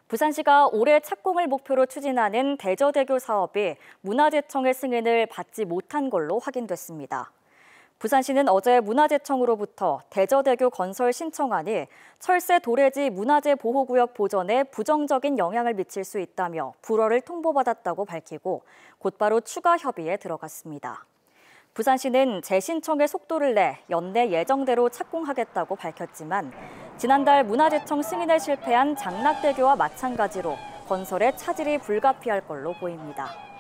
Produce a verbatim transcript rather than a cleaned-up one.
부산시가 올해 착공을 목표로 추진하는 대저대교 사업이 문화재청의 승인을 받지 못한 걸로 확인됐습니다. 부산시는 어제 문화재청으로부터 대저대교 건설 신청안이 철새 도래지 문화재 보호구역 보전에 부정적인 영향을 미칠 수 있다며 불허를 통보받았다고 밝히고 곧바로 추가 협의에 들어갔습니다. 부산시는 재신청에 속도를 내 연내 예정대로 착공하겠다고 밝혔지만 지난달 문화재청 승인에 실패한 장락대교와 마찬가지로 건설에 차질이 불가피할 걸로 보입니다.